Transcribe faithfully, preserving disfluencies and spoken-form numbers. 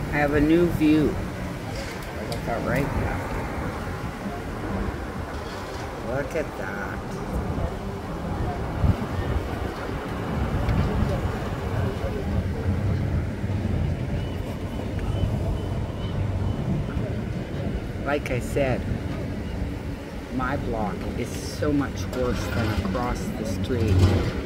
I have a new view. Look out right now. Look at that. Like I said, my block is so much worse than across the street.